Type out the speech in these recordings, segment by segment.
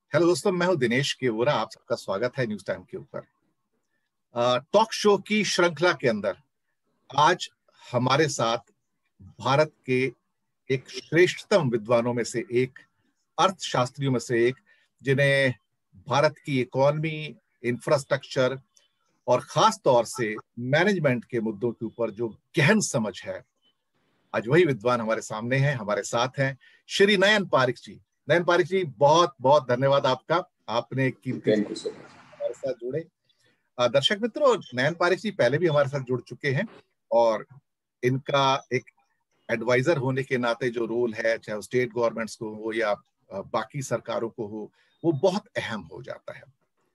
Hello दोस्तों, मैं हूं दिनेश केवरा। आप सबका स्वागत है न्यूज टाइम के ऊपर। टॉक शो की श्रृंखला के अंदर आज हमारे साथ भारत के एक श्रेष्ठतम विद्वानों में से एक, अर्थशास्त्रियों में से एक, जिन्हें भारत की इकोनॉमी, इंफ्रास्ट्रक्चर और खास तौर से मैनेजमेंट के मुद्दों के ऊपर जो गहन समझ है, आज वही विद्वान हमारे सामने हैं, हमारे साथ हैं श्री नयन पारिक जी। नयन पारिक जी, बहुत बहुत धन्यवाद आपका, आपने कीमती हमारे साथ जुड़े। दर्शक मित्रों, नयन पारिक जी पहले भी हमारे साथ जुड़ चुके हैं और इनका एक एडवाइजर होने के नाते जो रोल है, चाहे वो स्टेट गवर्नमेंट्स को हो या बाकी सरकारों को हो, वो बहुत अहम हो जाता है।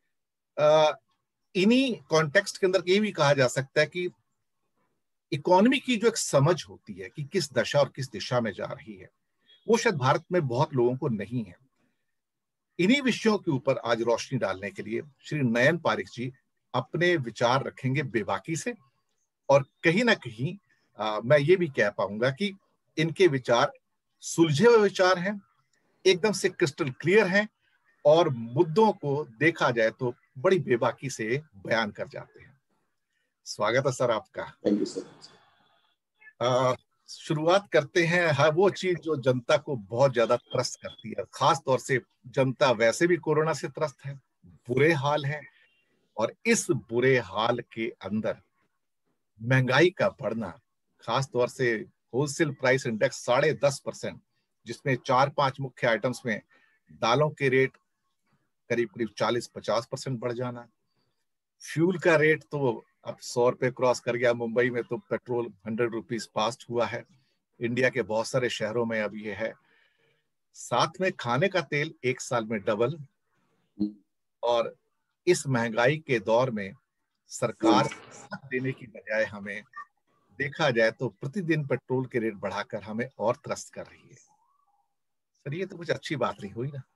इन्हीं कॉन्टेक्स्ट के अंदर ये भी कहा जा सकता है कि इकोनॉमी की जो एक समझ होती है कि किस दशा और किस दिशा में जा रही है, वो शायद भारत में बहुत लोगों को नहीं है। इन्हीं विषयों के ऊपर आज रोशनी डालने के लिए श्री नयन पारिक जी अपने विचार रखेंगे बेबाकी से, और कहीं ना कहीं मैं ये भी कह पाऊंगा कि इनके विचार सुलझे हुए विचार हैं, एकदम से क्रिस्टल क्लियर हैं और मुद्दों को देखा जाए तो बड़ी बेबाकी से बयान कर जाते हैं। स्वागत है सर आपका। Thank you sir. शुरुआत करते हैं। हाँ, वो चीज जो जनता को बहुत ज्यादा त्रस्त करती है, खास तौर से जनता वैसे भी कोरोना से त्रस्त है, बुरे हाल है, और इस बुरे हाल के अंदर महंगाई का बढ़ना, खास तौर से होलसेल प्राइस इंडेक्स 10.5%, जिसमें 4-5 मुख्य आइटम्स में दालों के रेट करीब करीब 40-50% बढ़ जाना, फ्यूल का रेट तो अब 100 रुपए क्रॉस कर गया। मुंबई में तो पेट्रोल 100 रुपीज पास्ट हुआ है, इंडिया के बहुत सारे शहरों में अब ये है। साथ में खाने का तेल 1 साल में डबल, और इस महंगाई के दौर में सरकार साथ देने की बजाय हमें, देखा जाए तो प्रतिदिन पेट्रोल के रेट बढ़ाकर हमें और त्रस्त कर रही है। सर, ये तो कुछ अच्छी बात नहीं हुई ना?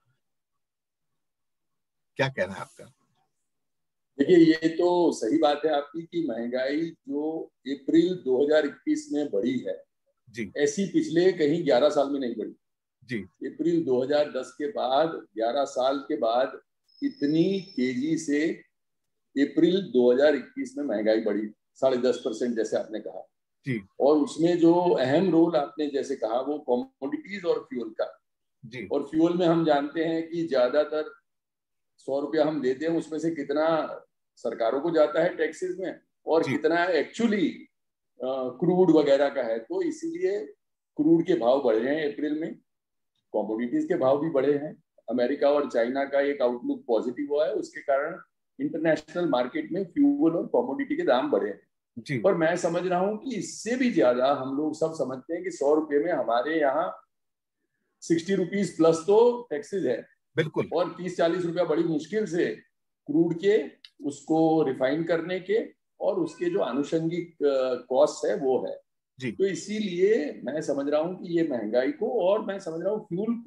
क्या कहना है आपका? देखिए, ये तो सही बात है आपकी कि महंगाई जो अप्रैल 2021 में बढ़ी है जी ऐसी पिछले कहीं 11 साल में नहीं बढ़ी। जी। अप्रैल 2010 के बाद 11 साल के बाद इतनी तेजी से अप्रैल 2021 में महंगाई बढ़ी 10.5%, जैसे आपने कहा जी और उसमें जो अहम रोल आपने जैसे कहा वो कमोडिटीज और फ्यूल का। जी और फ्यूल में हम जानते हैं कि ज्यादातर 100 रुपया हम देते हैं, उसमें से कितना सरकारों को जाता है टैक्सेस में और जी कितना एक्चुअली क्रूड वगैरह का है। तो इसीलिए क्रूड के भाव बढ़े हैं अप्रैल में, कमोडिटीज के भाव भी बढ़े हैं। अमेरिका और चाइना का एक आउटलुक पॉजिटिव हुआ है, उसके कारण इंटरनेशनल मार्केट में फ्यूल और कमोडिटी के दाम बढ़े हैं। जी। पर मैं समझ रहा हूँ कि इससे भी ज्यादा हम लोग सब समझते हैं कि 100 रुपये में हमारे यहाँ 60 रुपीज प्लस तो टैक्सेस है, बिल्कुल। और 30-40 रुपया बड़ी मुश्किल से क्रूड के, उसको रिफाइन करने के और उसके जो आनुषंगिक कॉस्ट है वो है। जी तो इसीलिए मैं समझ रहा हूँ कि ये महंगाई को, और मैं समझ रहा हूँ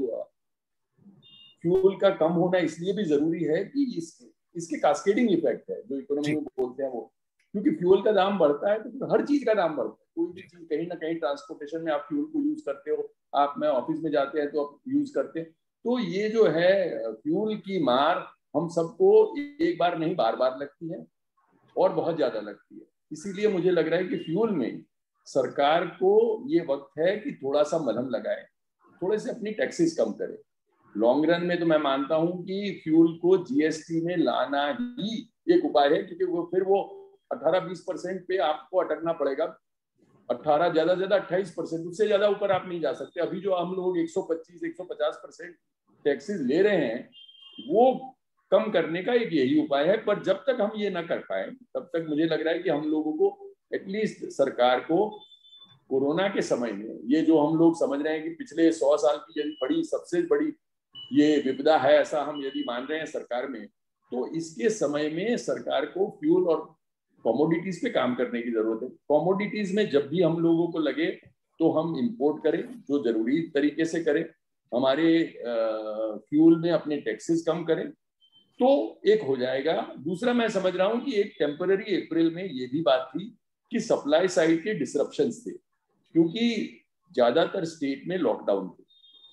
फ्यूल का कम होना इसलिए भी जरूरी है कि इसके कास्केडिंग इफेक्ट है जो इकोनॉमी जी में बोलते हैं वो। क्योंकि फ्यूल का दाम बढ़ता है तो फिर हर चीज का दाम बढ़ता है। कोई भी चीज, कहीं ना कहीं ट्रांसपोर्टेशन में आप फ्यूल को यूज करते हो, आप मैं ऑफिस में जाते हैं तो आप यूज करते हैं। तो ये जो है फ्यूल की मार हम सबको एक बार नहीं बार बार लगती है और बहुत ज्यादा लगती है। इसीलिए मुझे लग रहा है कि फ्यूल में सरकार को ये वक्त है कि थोड़ा सा मलहम लगाए, थोड़े से अपनी टैक्सेस कम करे। लॉन्ग रन में तो मैं मानता हूं कि फ्यूल को जीएसटी में लाना ही एक उपाय है, क्योंकि वो फिर वो 18-20% पे आपको अटकना पड़ेगा। 18 ज्यादा ज्यादा 28%, उससे ज्यादा ऊपर आप नहीं जा सकते। अभी जो हम लोग 125-150% टैक्सेस ले रहे हैं वो कम करने का एक यही उपाय है। पर जब तक हम ये ना कर पाए तब तक मुझे लग रहा है कि हम लोगों को एटलीस्ट सरकार को कोरोना के समय में, ये जो हम लोग समझ रहे हैं कि पिछले 100 साल की यदि बड़ी सबसे बड़ी ये विपदा है ऐसा हम यदि मान रहे हैं सरकार में, तो इसके समय में सरकार को फ्यूल और कमोडिटीज पे काम करने की जरूरत है। कमोडिटीज में जब भी हम लोगों को लगे तो हम इंपोर्ट करें, जो जरूरी तरीके से करें, हमारे फ्यूल में अपने टैक्सेस कम करें तो एक हो जाएगा। दूसरा, मैं समझ रहा हूं कि एक टेम्पररी अप्रैल में ये भी बात थी कि सप्लाई साइड के डिसरप्शंस थे, क्योंकि ज्यादातर स्टेट में लॉकडाउन थे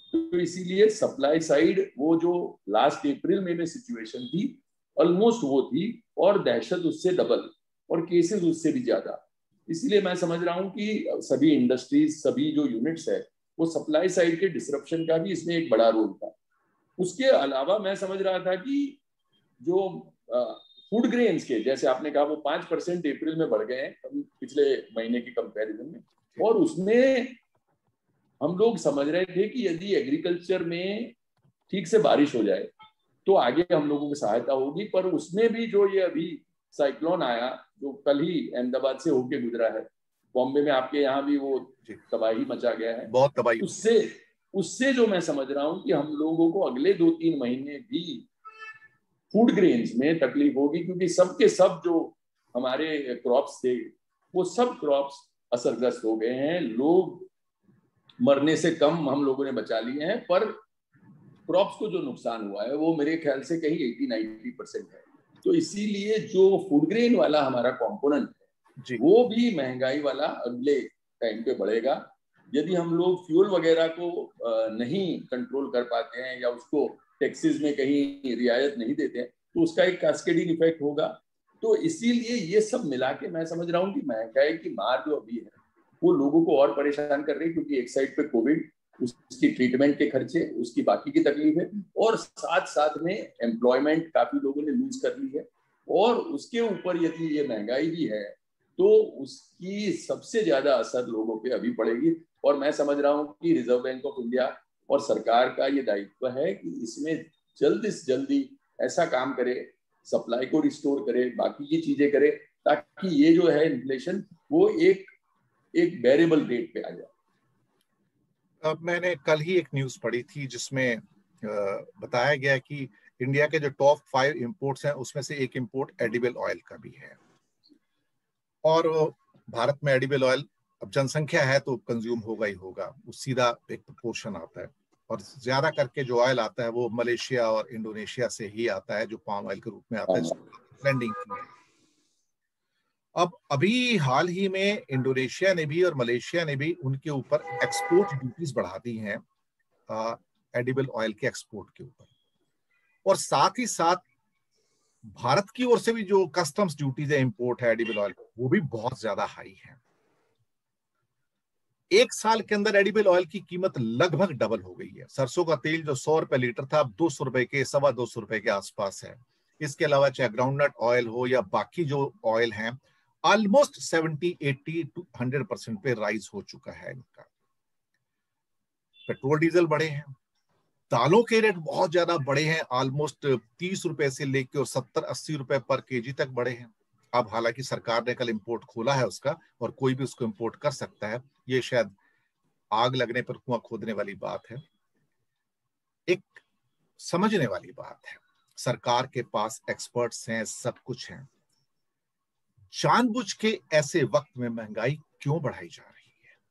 तो इसीलिए सप्लाई साइड वो जो लास्ट अप्रैल में सिचुएशन थी ऑलमोस्ट वो थी, और दहशत उससे डबल और केसेस उससे भी ज्यादा। इसलिए मैं समझ रहा हूँ कि सभी इंडस्ट्रीज, सभी जो यूनिट्स है, वो सप्लाई साइड के डिसरप्शन का भी इसमें एक बड़ा रोल था। उसके अलावा मैं समझ रहा था कि जो फूड ग्रेन्स के, जैसे आपने कहा, वो 5% अप्रैल में बढ़ गए हैं पिछले महीने के कंपैरिजन में, और उसमें हम लोग समझ रहे थे कि यदि एग्रीकल्चर में ठीक से बारिश हो जाए तो आगे हम लोगों की सहायता होगी। पर उसमें भी जो ये अभी साइक्लोन आया, जो कल ही अहमदाबाद से होके गुजरा है, बॉम्बे में आपके यहाँ भी वो तबाही मचा गया है, बहुत तबाही। उससे जो मैं समझ रहा हूँ कि हम लोगों को अगले 2-3 महीने भी फूड ग्रेन्स में तकलीफ होगी, क्योंकि सबके सब जो हमारे क्रॉप्स थे वो सब क्रॉप्स असरग्रस्त हो गए हैं। लोग मरने से कम हम लोगों ने बचा लिए हैं, पर क्रॉप्स को जो नुकसान हुआ है वो मेरे ख्याल से कहीं 80-90% है। तो इसीलिए जो फूड ग्रेन वाला हमारा कंपोनेंट है वो भी महंगाई वाला अगले टाइम पे बढ़ेगा। यदि हम लोग फ्यूल वगैरह को नहीं कंट्रोल कर पाते हैं या उसको टैक्सेस में कहीं रियायत नहीं देते हैं तो उसका एक कैस्केडिंग इफेक्ट होगा। तो इसीलिए ये सब मिला के मैं समझ रहा हूँ कि महंगाई की मार जो अभी है वो लोगों को और परेशान कर रही है, क्योंकि एक साइड पे कोविड, उसकी ट्रीटमेंट के खर्चे, उसकी बाकी की तकलीफ है, और साथ साथ में एम्प्लॉयमेंट काफी लोगों ने लूज कर ली है, और उसके ऊपर यदि ये महंगाई भी है तो उसकी सबसे ज्यादा असर लोगों पे अभी पड़ेगी। और मैं समझ रहा हूँ कि रिजर्व बैंक ऑफ इंडिया और सरकार का ये दायित्व है कि इसमें जल्द से जल्दी ऐसा काम करे, सप्लाई को रिस्टोर करे, बाकी की चीजें करे, ताकि ये जो है इन्फ्लेशन वो एक वेरिएबल रेट पे आ जाए। अब मैंने कल ही एक न्यूज पढ़ी थी जिसमें बताया गया कि इंडिया के जो टॉप 5 इंपोर्ट्स हैं उसमें से एक इंपोर्ट एडिबल ऑयल का भी है। और भारत में एडिबल ऑयल, अब जनसंख्या है तो कंज्यूम होगा ही होगा, वो सीधा एक प्रोपोर्शन आता है, और ज्यादा करके जो ऑयल आता है वो मलेशिया और इंडोनेशिया से ही आता है, जो पाम ऑयल के रूप में आता है, ब्लेंडिंग की है। अब अभी हाल ही में इंडोनेशिया ने भी और मलेशिया ने भी उनके ऊपर एक्सपोर्ट ड्यूटीज बढ़ा दी हैं एडिबल ऑयल के एक्सपोर्ट के ऊपर, और साथ ही साथ भारत की ओर से भी जो कस्टम्स ड्यूटीज है इंपोर्ट है एडिबल ऑयल, वो भी बहुत ज्यादा हाई है। एक साल के अंदर एडिबल ऑयल की कीमत लगभग डबल हो गई है। सरसों का तेल जो 100 रुपए लीटर था अब 200 रुपए के, 250 रुपए के आसपास है। इसके अलावा चाहे ग्राउंडनट ऑयल हो या बाकी जो ऑयल हैं, ऑलमोस्ट 70, 80 to 100% पे राइज हो चुका है इनका। पेट्रोल डीजल बढ़े हैं, दालों के रेट बहुत ज्यादा बढ़े हैं, ऑलमोस्ट 30 रुपए से लेकर और 70-80 रुपए पर केजी तक बढ़े हैं। अब हालांकि सरकार ने कल इंपोर्ट खोला है उसका, और कोई भी उसको इंपोर्ट कर सकता है, ये शायद आग लगने पर कुआं खोदने वाली बात है। एक समझने वाली बात है, सरकार के पास एक्सपर्ट्स हैं, सब कुछ है, जानबूझ के ऐसे वक्त में महंगाई क्यों बढ़ाई जा रही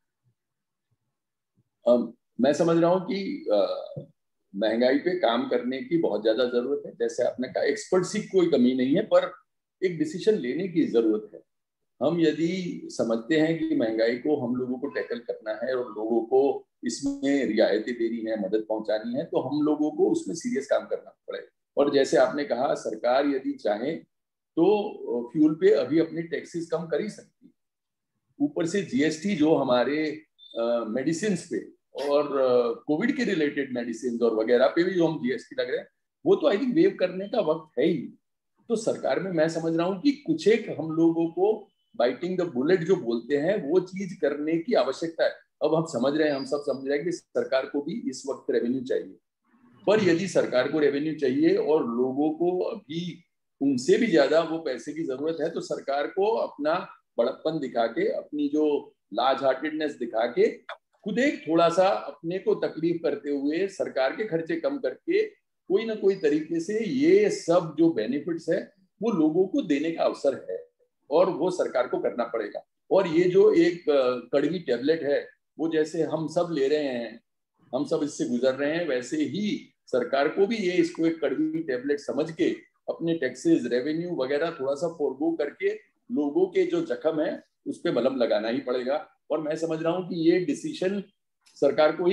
है? मैं समझ रहा हूँ कि महंगाई पे काम करने की बहुत ज्यादा जरूरत है। जैसे आपने कहा, एक्सपर्ट्स की कोई कमी नहीं है, पर एक डिसीजन लेने की जरूरत है। हम यदि समझते हैं कि महंगाई को हम लोगों को टैकल करना है और लोगों को इसमें रियायतें देनी है, मदद पहुंचानी है, तो हम लोगों को उसमें सीरियस काम करना पड़ेगा। और जैसे आपने कहा, सरकार यदि चाहे तो फ्यूल पे अभी अपने टैक्सेस कम कर ही सकती है। ऊपर से जीएसटी जो हमारे मेडिसिन पे और कोविड के रिलेटेड मेडिसिन और वगैरह पे भी जो हम जीएसटी लग रहे हैं, वो तो आई थिंक वेव करने का वक्त है ही। तो सरकार में मैं समझ रहा हूँ कि कुछ एक हम लोगों को बाइटिंग द बुलेट जो बोलते हैं वो चीज करने की आवश्यकता है। अब हम समझ रहे हैं, हम सब समझ रहे हैं कि सरकार को भी इस वक्त रेवेन्यू चाहिए, पर यदि सरकार को रेवेन्यू चाहिए और लोगों को अभी उनसे भी ज्यादा वो पैसे की जरूरत है, तो सरकार को अपना बड़प्पन दिखा के, अपनी जो लार्ज हार्टेडनेस दिखा के, खुद एक थोड़ा सा अपने को तकलीफ करते हुए सरकार के खर्चे कम करके कोई ना कोई तरीके से ये सब जो बेनिफिट्स है वो लोगों को देने का अवसर है, और वो सरकार को करना पड़ेगा। और ये जो एक कड़वी टेबलेट है वो जैसे हम सब ले रहे हैं, हम सब इससे गुजर रहे हैं, वैसे ही सरकार को भी ये इसको एक कड़वी टेबलेट समझ के अपने टैक्सेस, रेवेन्यू वगैरह थोड़ा सा फोरगो करके लोगों के जो जख्म है उस पर मलहम लगाना ही पड़ेगा। और मैं समझ रहा हूँ कि ये डिसीजन सरकार को ही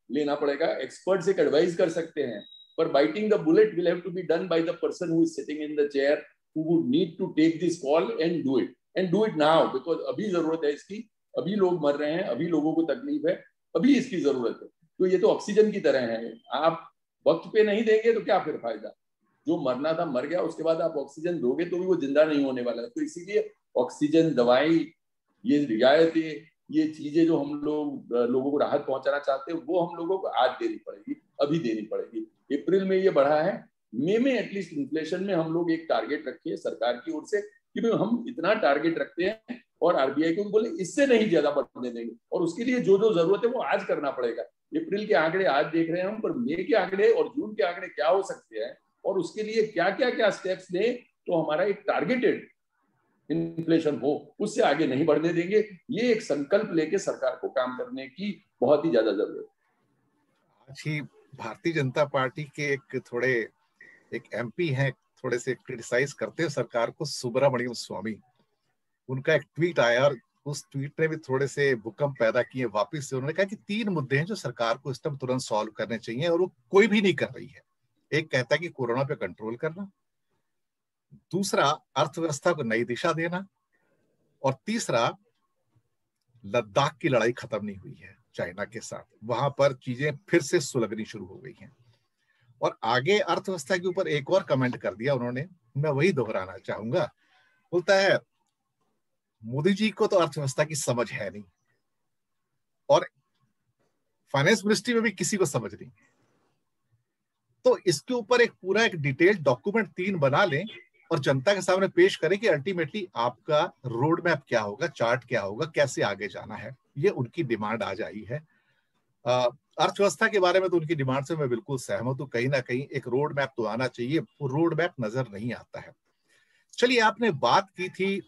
लेना पड़ेगा, एक्सपर्ट्स एक एडवाइस कर सकते हैं, पर biting the bullet will have to be done by the person who is sitting in the chair, who would need to take this call and do it now, because अभी जरूरत है इसकी, अभी लोग मर रहे हैं, अभी लोगों को तकलीफ है, अभी इसकी जरूरत है। तो ये तो ऑक्सीजन की तरह है, आप वक्त पे नहीं देंगे तो क्या फिर फायदा, जो मरना था मर गया, उसके बाद आप ऑक्सीजन दोगे तो भी वो जिंदा नहीं होने वाला है। तो इसीलिए ऑक्सीजन, दवाई, ये रियायतें, ये चीजें जो हम लोग लोगों को राहत पहुंचाना चाहते हैं, वो हम लोगों को आज देनी पड़ेगी, अभी देनी पड़ेगी। अप्रैल में ये बढ़ा है, मई में एटलीस्ट इन्फ्लेशन में हम लोग एक टारगेट रखिए सरकार की ओर से कि भाई हम इतना टारगेट रखते हैं, और आरबीआई को बोले इससे नहीं ज्यादा बढ़ने देंगे, और उसके लिए जो जो जरूरत है वो आज करना पड़ेगा। अप्रैल के आंकड़े आज देख रहे हैं हम, पर मई के आंकड़े और जून के आंकड़े क्या हो सकते हैं, और उसके लिए क्या क्या क्या स्टेप्स लें तो हमारा एक टारगेटेड इन्फ्लेशन हो, उससे आगे नहीं बढ़ने देंगे। ये एक संकल्प लेके सरकार को काम करने की बहुत ही ज्यादा जरूरत है। आज ही भारतीय जनता पार्टी के एक एमपी हैं, थोड़े से क्रिटिसाइज करते हैं सरकार को, सुब्रमण्यम स्वामी, उनका एक ट्वीट आया और उस ट्वीट ने भी थोड़े से भूकंप पैदा किए वापिस से। उन्होंने कहा कि 3 मुद्दे हैं जो सरकार को इस टाइम तुरंत सॉल्व करने चाहिए, और वो कोई भी नहीं कर रही है। एक कहता है कि कोरोना पे कंट्रोल करना, दूसरा अर्थव्यवस्था को नई दिशा देना, और तीसरा लद्दाख की लड़ाई खत्म नहीं हुई है चाइना के साथ, वहां पर चीजें फिर से सुलगनी शुरू हो गई हैं। और आगे अर्थव्यवस्था के ऊपर एक और कमेंट कर दिया उन्होंने, मैं वही दोहराना चाहूंगा। बोलता है मोदी जी को तो अर्थव्यवस्था की समझ है नहीं, और फाइनेंस मिनिस्ट्री में भी किसी को समझ नहीं, तो इसके ऊपर एक पूरा एक डिटेल्ड डॉक्यूमेंट 3 बना लें और जनता के सामने पेश करें कि अल्टीमेटली आपका रोड मैप क्या होगा, चार्ट क्या होगा, कैसे आगे जाना है। ये उनकी डिमांड आज आई है। अर्थव्यवस्था के बारे में तो उनकी डिमांड से मैं बिल्कुल सहमत हूं, कहीं ना कहीं एक रोड मैप तो आना चाहिए, वो रोड मैप नजर नहीं आता है। चलिए, आपने बात की थी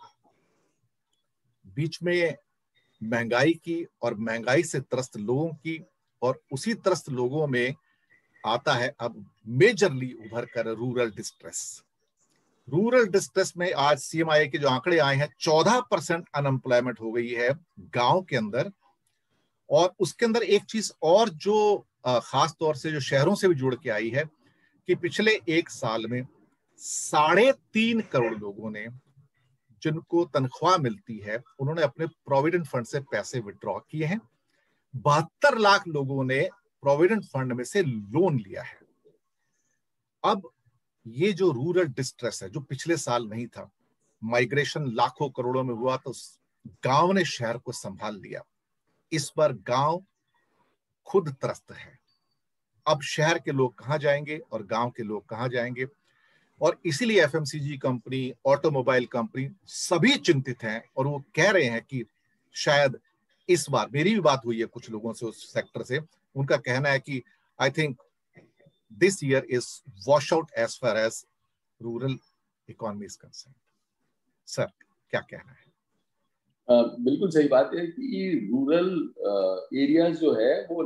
बीच में महंगाई की और महंगाई से त्रस्त लोगों की, और उसी त्रस्त लोगों में आता है अब मेजरली उभर कर रूरल डिस्ट्रेस। रूरल डिस्ट्रेस में आज सीएमआई के जो आंकड़े आए हैं, 14% अनएम्प्लॉयमेंट हो गई है गांव के अंदर। और उसके अंदर एक चीज और जो खास तौर से जो शहरों से भी जुड़ के आई है कि पिछले 1 साल में 3.5 करोड़ लोगों ने, जिनको तनख्वाह मिलती है, उन्होंने अपने प्रोविडेंट फंड से पैसे विड्रॉ किए हैं। 72 लाख लोगों ने प्रोविडेंट फंड में से लोन लिया है। अब ये जो रूरल डिस्ट्रेस है, जो पिछले साल नहीं था, माइग्रेशन लाखों करोड़ों में हुआ तो गांव ने शहर को संभाल लिया। इस बार गांव खुद त्रस्त है। अब शहर के लोग कहां जाएंगे और गांव के लोग कहां जाएंगे? और इसीलिए एफएमसीजी कंपनी, ऑटोमोबाइल कंपनी सभी चिंतित हैं, और वो कह रहे हैं कि शायद इस बार, मेरी भी बात हुई है कुछ लोगों से उस सेक्टर से, उनका कहना है कि I think this year is wash out as far as rural economy is concern. Sir, क्या कहना है? बिल्कुल सही बात है कि रूरल एरियाज जो है वो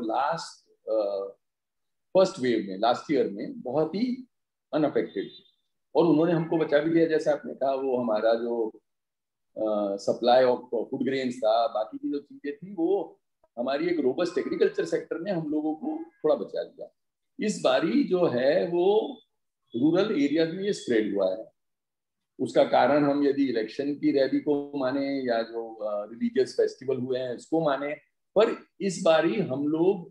फर्स्ट वेव में, लास्ट ईयर में बहुत ही अनअफेक्टेड, और उन्होंने हमको बचा भी लिया। जैसे आपने कहा, वो हमारा जो सप्लाई ऑफ फूड ग्रेन्स था, बाकी की जो चीजें थी, वो हमारी एक रोबस्ट एग्रीकल्चर सेक्टर ने हम लोगों को थोड़ा बचा दिया। इस बारी जो है वो रूरल एरियाज में ये स्प्रेड हुआ है। उसका कारण हम यदि इलेक्शन की रैली को माने या जो रिलीजियस फेस्टिवल हुए हैं उसको माने, पर इस बारी हम लोग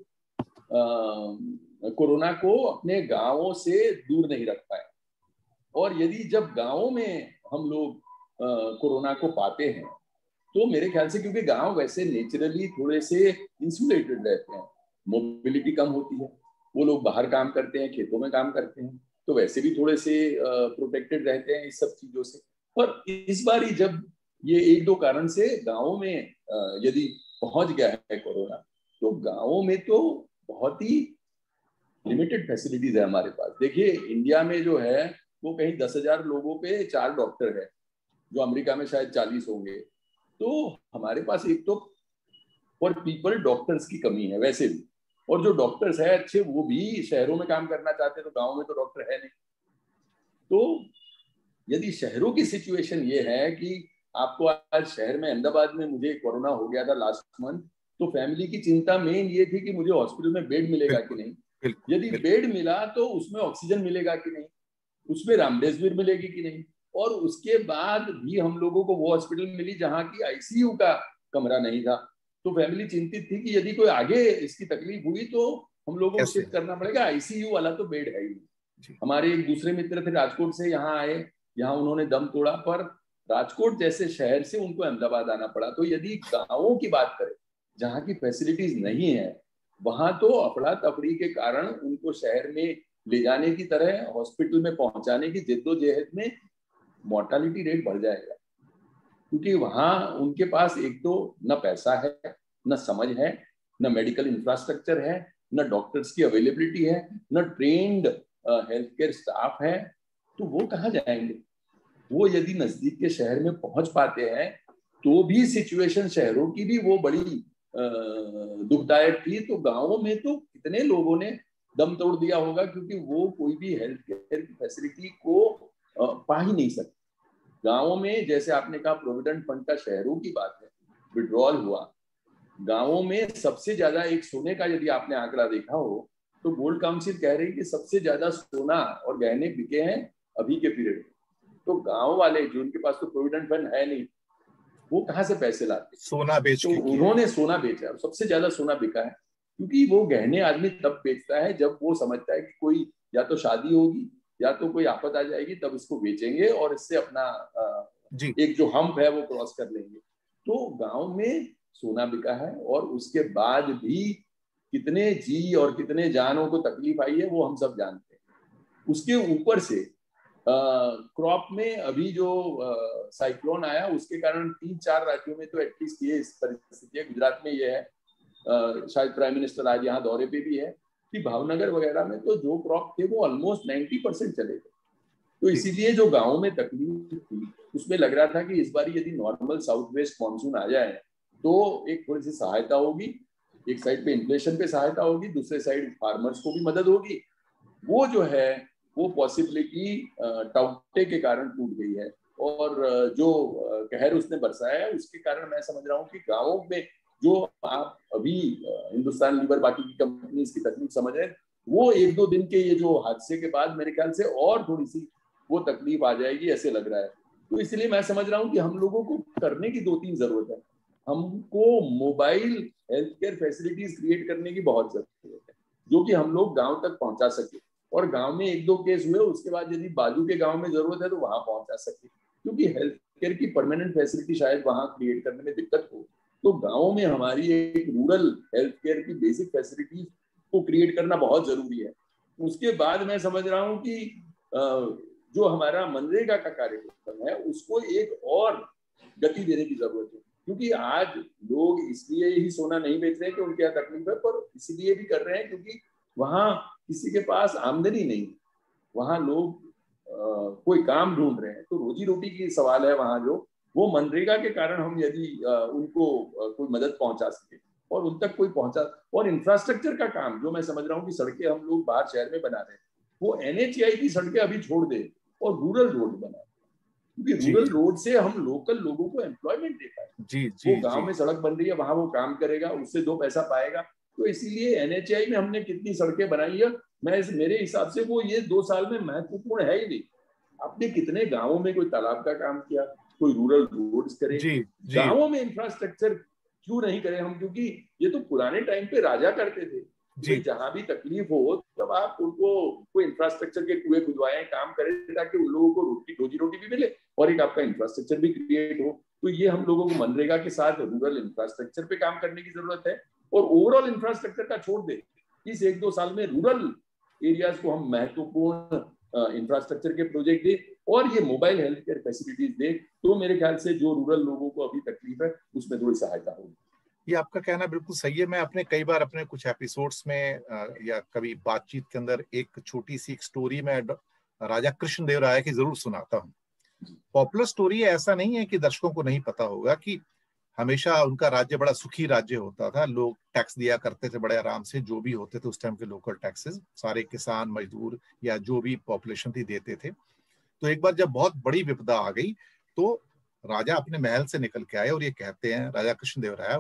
कोरोना को अपने गांवों से दूर नहीं रख पाए। और यदि जब गांवों में हम लोग कोरोना को पाते हैं, तो मेरे ख्याल से, क्योंकि गांव वैसे नेचुरली थोड़े से इंसुलेटेड रहते हैं, मोबिलिटी कम होती है, वो लोग बाहर काम करते हैं, खेतों में काम करते हैं, तो वैसे भी थोड़े से प्रोटेक्टेड रहते हैं इस सब चीजों से। पर इस बार ही जब ये 1-2 कारण से गांवों में यदि पहुंच गया है कोरोना, तो गांवों में तो बहुत ही लिमिटेड फैसिलिटीज है हमारे पास। देखिए, इंडिया में जो है वो कहीं 10,000 लोगों पे 4 डॉक्टर है, जो अमेरिका में शायद 40 होंगे। तो हमारे पास एक तो फॉर पीपल डॉक्टर्स की कमी है वैसे भी, और जो डॉक्टर्स है अच्छे, वो भी शहरों में काम करना चाहते हैं, तो गांव में तो डॉक्टर है नहीं। तो यदि शहरों की सिचुएशन ये है कि आपको आज शहर में, अहमदाबाद में मुझे कोरोना हो गया था लास्ट मंथ, तो फैमिली की चिंता मेन ये थी कि मुझे हॉस्पिटल में बेड मिलेगा कि नहीं, यदि बेड मिला तो उसमें ऑक्सीजन मिलेगा कि नहीं, उसमें रेमडेसिविर मिलेगी कि नहीं। और उसके बाद भी हम लोगों को वो हॉस्पिटल मिली जहाँ की आईसीयू का कमरा नहीं था। तो फैमिली चिंतित थी कि यदि कोई आगे इसकी तकलीफ हुई तो हम लोगों को शिफ्ट करना पड़ेगा, आईसीयू वाला तो बेड है ही नहीं। हमारे एक दूसरे मित्र थे राजकोट से, यहाँ आए, यहाँ उन्होंने दम तोड़ा, पर राजकोट जैसे शहर से उनको अहमदाबाद आना पड़ा। तो यदि गाँवों की बात करें जहाँ की फैसिलिटीज नहीं है, वहां तो अफड़ा तफड़ी के कारण उनको शहर में ले जाने की तरह हॉस्पिटल में पहुंचाने की जिद्दोजहद में मोर्टालिटी रेट बढ़ जाएगा, क्योंकि वहां उनके पास एक तो न पैसा है, न समझ है, न मेडिकल इंफ्रास्ट्रक्चर है, न डॉक्टर्स की अवेलेबिलिटी है, न ट्रेन्ड हेल्थ केयर स्टाफ है। तो वो कहाँ जाएंगे? वो यदि नजदीक के शहर में पहुंच पाते हैं तो भी सिचुएशन शहरों की भी वो बड़ी दुखदायक थी। तो गांवों में तो कितने लोगों ने दम तोड़ दिया होगा, क्योंकि वो कोई भी हेल्थ केयर की फैसिलिटी को पा ही नहीं सकते। गांवों में जैसे आपने कहा प्रोविडेंट फंड का शहरों की बात है, विड्रॉल हुआ, गांवों में सबसे ज्यादा एक सोने का यदि आपने आंकड़ा देखा हो तो गोल्ड काउंसिल कह रही है कि सबसे ज्यादा सोना और गहने बिके हैं अभी के पीरियड में। तो गांव वाले जो उनके पास तो प्रोविडेंट फंड है नहीं, वो कहाँ से पैसे लाते? सोना बेच तो उन्होंने सोना बेचा और सबसे ज्यादा सोना बिका है, क्योंकि वो गहने आदमी तब बेचता है जब वो समझता है कि कोई या तो शादी होगी या तो कोई आफत आ जाएगी, तब इसको बेचेंगे और इससे अपना एक जो हम्प है वो क्रॉस कर लेंगे। तो गांव में सोना बिका है, और उसके बाद भी कितने जी और कितने जानों को तकलीफ आई है वो हम सब जानते हैं। उसके ऊपर से क्रॉप में अभी जो साइक्लोन आया उसके कारण 3-4 राज्यों में तो एटलीस्ट ये परिस्थिति है। गुजरात में ये है, शायद प्राइम मिनिस्टर आज यहाँ दौरे पे भी है, कि भावनगर वगैरह में तो जो क्रॉप थे वो ऑलमोस्ट 90% चले गए। तो इसीलिए जो गाँव में तकलीफ थी उसमें लग रहा था कि इस बार यदि नॉर्मल साउथ वेस्ट मानसून आ जाए तो एक थोड़ी सी सहायता होगी। एक साइड पे इन्फ्लेशन पे सहायता होगी, दूसरे साइड फार्मर्स को भी मदद होगी। वो जो है वो पॉसिबिलिटी टाउटे के कारण टूट गई है, और जो कहर उसने बरसाया है उसके कारण मैं समझ रहा हूँ कि गाँवों में जो आप अभी हिंदुस्तान लीवर बाकी की कंपनी की तकलीफ समझ रहे हैं, वो 1-2 दिन के ये जो हादसे के बाद मेरे ख्याल से और थोड़ी सी वो तकलीफ आ जाएगी, ऐसे लग रहा है। तो इसलिए मैं समझ रहा हूँ कि हम लोगों को करने की 2-3 जरूरत है। हमको mobile health care facilities create करने की बहुत जरूरत है, जो कि हम लोग गांव तक पहुंचा सके, और गांव में 1-2 केस हुए उसके बाद यदि बाजू के गांव में जरूरत है तो वहां पहुंचा सके, क्योंकि हेल्थ केयर की परमानेंट फैसिलिटी शायद वहां क्रिएट करने में दिक्कत हो। तो गाँव में हमारी एक रूरल हेल्थ केयर की बेसिक फैसिलिटीज को क्रिएट करना बहुत जरूरी है। उसके बाद मैं समझ रहा हूँ कि जो हमारा मनरेगा का कार्यक्रम है उसको एक और गति देने की जरूरत है, क्योंकि आज लोग इसलिए ही सोना नहीं बेच रहे कि उनके यहाँ तकलीफ है, पर इसलिए भी कर रहे हैं क्योंकि वहां किसी के पास आमदनी नहीं, वहां लोग कोई काम ढूंढ रहे हैं। तो रोजी रोटी की सवाल है वहां, जो वो मनरेगा के कारण हम यदि उनको कोई मदद पहुंचा सके और उन तक कोई पहुंचा, और इंफ्रास्ट्रक्चर का काम जो मैं समझ रहा हूँ कि सड़कें हम लोग बाहर शहर में बना रहे हैं, वो NHAI की सड़कें अभी छोड़ दे और रूरल रोड बनाए, क्योंकि रूरल रोड से हम लोकल लोगों को एम्प्लॉयमेंट दे पाए। वो गांव में सड़क बन रही है, वहां वो काम करेगा, उससे 2 पैसा पाएगा। तो इसीलिए NHAI में हमने कितनी सड़कें बनाई है, मेरे हिसाब से वो ये 2 साल में महत्वपूर्ण है ही नहीं। आपने कितने गाँवों में कोई तालाब का काम किया, कोई रूरल रोड्स करे, गाँवों में इंफ्रास्ट्रक्चर क्यों नहीं करें हम? क्योंकि ये तो पुराने टाइम पे राजा करते थे, जहां भी तकलीफ हो तब आप उनको कोई इंफ्रास्ट्रक्चर के कुएं खुदवाएं, काम करें, ताकि उन लोगों को रोजी रोटी भी मिले और एक आपका इंफ्रास्ट्रक्चर भी क्रिएट हो। तो ये हम लोगों को मनरेगा के साथ रूरल इंफ्रास्ट्रक्चर पे काम करने की जरूरत है, और ओवरऑल इंफ्रास्ट्रक्चर का छोड़ दे, इस 1-2 साल में रूरल एरियाज को हम महत्वपूर्ण इंफ्रास्ट्रक्चर के प्रोजेक्ट दे और ये मोबाइल हेल्थ केयर फैसिलिटीज दे, तो मेरे ख्याल से जो रूरल लोगों को अभी तकलीफ है उसमें थोड़ी सहायता होगी। ये आपका कहना बिल्कुल सही है। मैं अपने कई बार अपने कुछ एपिसोड्स में या कभी बातचीत के अंदर एक छोटी सी एक स्टोरी में राजा कृष्णदेवराय की जरूर सुनाता हूँ। पॉपुलर स्टोरी ऐसा नहीं है कि दर्शकों को नहीं पता होगा कि हमेशा उनका राज्य बड़ा सुखी राज्य होता था। लोग टैक्स दिया करते थे बड़े आराम से, जो भी होते थे उस टाइम के लोकल टैक्सेस, सारे किसान मजदूर या जो भी पॉपुलेशन थी देते थे। तो एक बार जब बहुत बड़ी विपदा आ गई तो राजा अपने महल से निकल के आए और ये कहते हैं, राजा कृष्णदेवराय,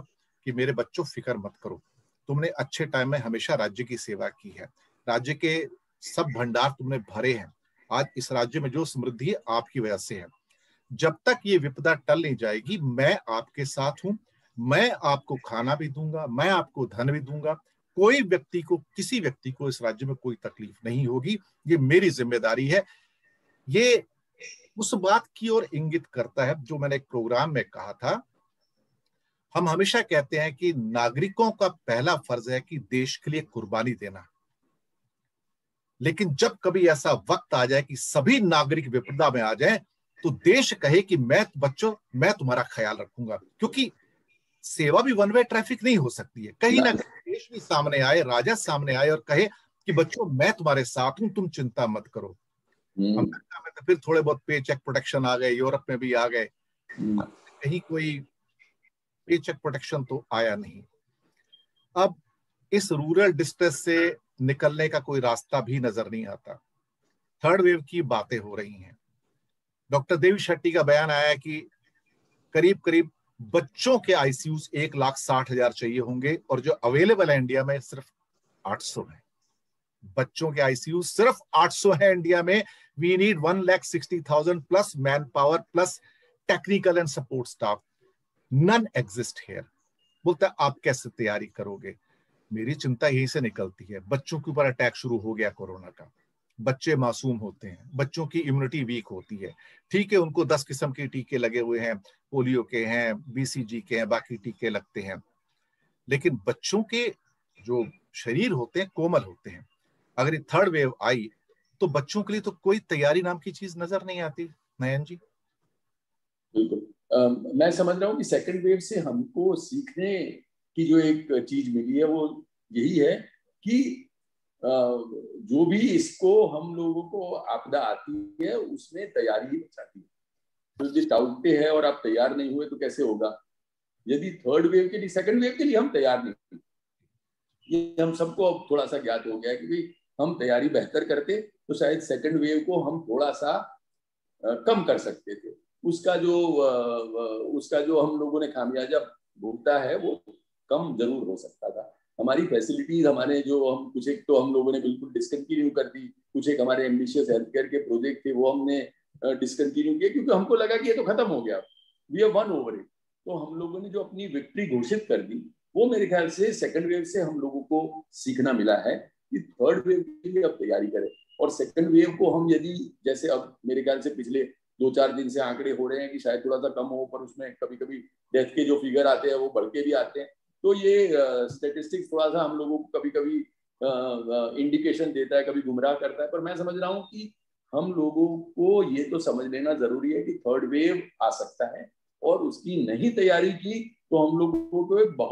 कि मेरे बच्चों फिक्र मत करो, तुमने अच्छे टाइम में हमेशा राज्य की सेवा की है, राज्य के सब भंडार तुमने भरे हैं, आज इस राज्य में जो समृद्धि है आपकी वजह से है। जब तक ये विपदा टल नहीं जाएगी मैं आपके साथ हूं, मैं आपको खाना भी दूंगा, मैं आपको धन भी दूंगा, कोई व्यक्ति को, किसी व्यक्ति को इस राज्य में कोई तकलीफ नहीं होगी, ये मेरी जिम्मेदारी है। ये उस बात की ओर इंगित करता है जो मैंने एक प्रोग्राम में कहा था। हम हमेशा कहते हैं कि नागरिकों का पहला फर्ज है कि देश के लिए कुर्बानी देना, लेकिन जब कभी ऐसा वक्त आ जाए कि सभी नागरिक विपदा में आ जाए तो देश कहे कि मैं तुम्हारा ख्याल रखूंगा, क्योंकि सेवा भी वन वे ट्रैफिक नहीं हो सकती है। कहीं ना कहीं देश भी सामने आए, राजा सामने आए और कहे कि बच्चों मैं तुम्हारे साथ हूं, तुम चिंता मत करो। अमेरिका में तो फिर थोड़े बहुत पे चेक प्रोटेक्शन आ गए, यूरोप में भी आ गए, कहीं कोई पे चेक प्रोटेक्शन तो आया नहीं। अब इस रूरल डिस्ट्रेस से निकलने का कोई रास्ता भी नजर नहीं आता। थर्ड वेव की बातें हो रही हैं। डॉक्टर देवी शेट्टी का बयान आया है कि करीब करीब बच्चों के आईसीयूज 1,60,000 चाहिए होंगे और जो अवेलेबल है इंडिया में सिर्फ 800 है। बच्चों के आईसीयू सिर्फ 800 है इंडिया में। We need 1,60,000 plus man power plus technical and support staff, none exist here. बोलता है आप कैसे तैयारी करोगे? मेरी चिंता यहीं से निकलती है। बच्चों के ऊपर अटैक शुरू हो गया कोरोना का, बच्चे मासूम होते हैं, बच्चों की इम्यूनिटी वीक होती है। ठीक है, उनको 10 किस्म के टीके लगे हुए हैं, पोलियो के हैं, बीसीजी के हैं, बाकी टीके लगते हैं, लेकिन बच्चों के जो शरीर होते हैं कोमल होते हैं। अगर ये थर्ड वेव आई तो बच्चों के लिए तो कोई तैयारी नाम की चीज नजर नहीं आती। नयन जी बिल्कुल, मैं समझ रहा हूँ कि सेकंड वेव से हमको सीखने की जो एक चीज मिली है वो यही है कि जो भी इसको हम लोगों को आपदा आती है उसमें तैयारी ही बचाती है। तो यदि टाउटे है और आप तैयार नहीं हुए तो कैसे होगा? यदि थर्ड वेव के लिए, सेकंड वेव के लिए हम तैयार नहीं, ये हम सबको अब थोड़ा सा ज्ञात हो गया कि भाई हम तैयारी बेहतर करते तो शायद सेकंड वेव को हम थोड़ा सा कम कर सकते थे। उसका जो हम लोगों ने खामियाजा भुगता है वो कम जरूर हो सकता था। हमारी फैसिलिटीज, हमारे जो हम कुछ एक तो हम लोगों ने बिल्कुल डिसकंटिन्यू कर दी, कुछ एक हमारे एम्बिशियस हेल्थ केयर के प्रोजेक्ट थे वो हमने डिसकंटिन्यू किए क्योंकि हमको लगा कि ये तो खत्म हो गया, we have won over it. तो हम लोगों ने जो अपनी विक्ट्री घोषित कर दी वो मेरे ख्याल से सेकंड वेव से हम लोगों को सीखना मिला है कि थर्ड वेव के लिए अब तैयारी करें। और सेकंड वेव को हम यदि जैसे अब मेरे ख्याल से पिछले 2-4 दिन से आंकड़े हो रहे हैं कि शायद थोड़ा सा कम हो, पर उसमें कभी कभी डेथ के जो फिगर आते हैं वो बढ़ के भी आते हैं। तो ये स्टेटिस्टिक्स थोड़ा सा हम लोगों को कभी कभी इंडिकेशन देता है, कभी गुमराह करता है। पर मैं समझ रहा हूँ कि हम लोगों को ये तो समझ लेना जरूरी है कि थर्ड वेव आ सकता है और उसकी नहीं तैयारी की तो हम लोगों को एक